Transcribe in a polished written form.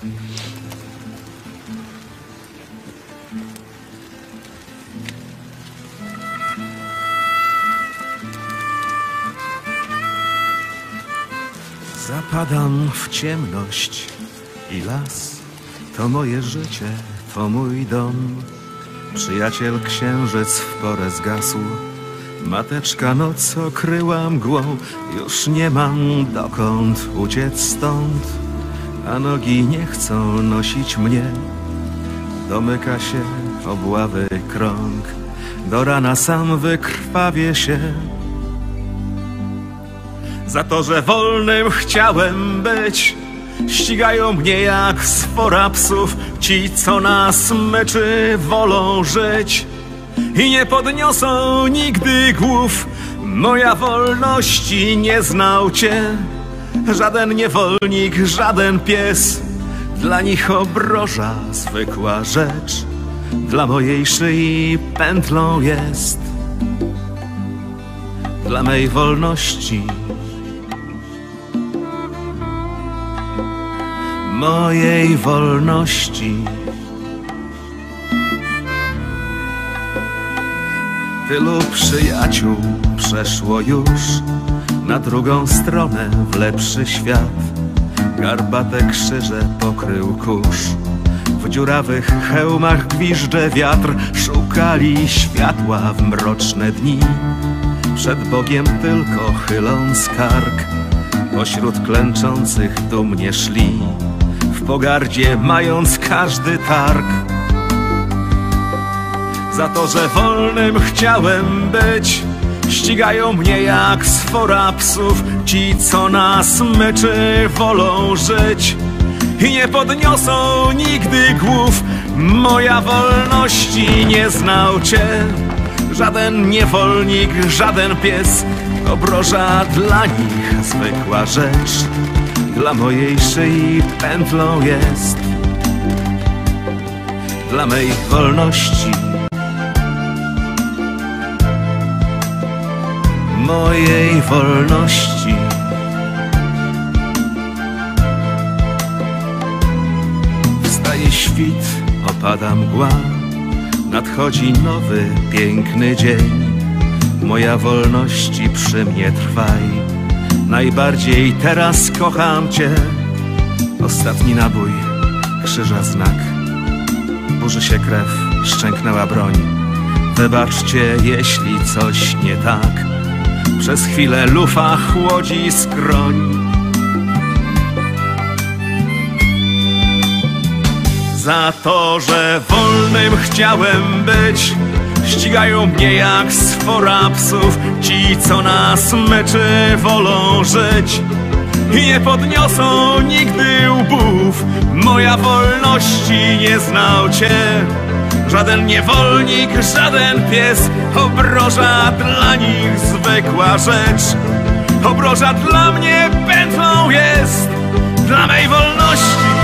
Zapadam w ciemność i las to moje życie, to mój dom. Przyjaciel księżyc w porę zgasł, mateczka noc okryła mgłą. Już nie mam dokąd uciec stąd, a nogi nie chcą nosić mnie. Domyka się obławy krąg, do rana sam wykrwawię się. Za to, że wolnym chciałem być, ścigają mnie jak swora psów. Ci, co nas myczy, wolą żyć i nie podniosą nigdy głów. Moja wolności nie znał cię żaden niewolnik, żaden pies. Dla nich obroża zwykła rzecz, dla mojej szyi pętlą jest. Dla mej wolności, mojej wolności. Tylu przyjaciół przeszło już na drugą stronę, w lepszy świat. Garbate krzyże pokrył kurz, w dziurawych hełmach gwizdże wiatr. Szukali światła w mroczne dni, przed Bogiem tylko chyląc kark. Pośród klęczących dumnie szli, w pogardzie mając każdy targ. Za to, że wolnym chciałem być, ścigają mnie jak swora psów. Ci, co nas myczy, wolą żyć i nie podniosą nigdy głów. Moja wolności nie znał cię żaden niewolnik, żaden pies. Obroża dla nich zwykła rzecz, dla mojej szyi pętlą jest. Dla mej wolności, mojej wolności. Wstaje świt, opada mgła, nadchodzi nowy, piękny dzień. Moja wolności przy mnie trwaj, najbardziej teraz kocham cię. Ostatni nabój, krzyża znak, burzy się krew, szczęknęła broń. Wybaczcie, jeśli coś nie tak, przez chwilę lufa chłodzi skroń. Za to, że wolnym chciałem być, ścigają mnie jak swora psów. Ci, co nas myczy, wolą żyć i nie podniosą nigdy łbów. Moja wolności nie znał cię żaden niewolnik, żaden pies. Obroża dla nich zwykła rzecz, obroża dla mnie pętlą jest. Dla mej wolności,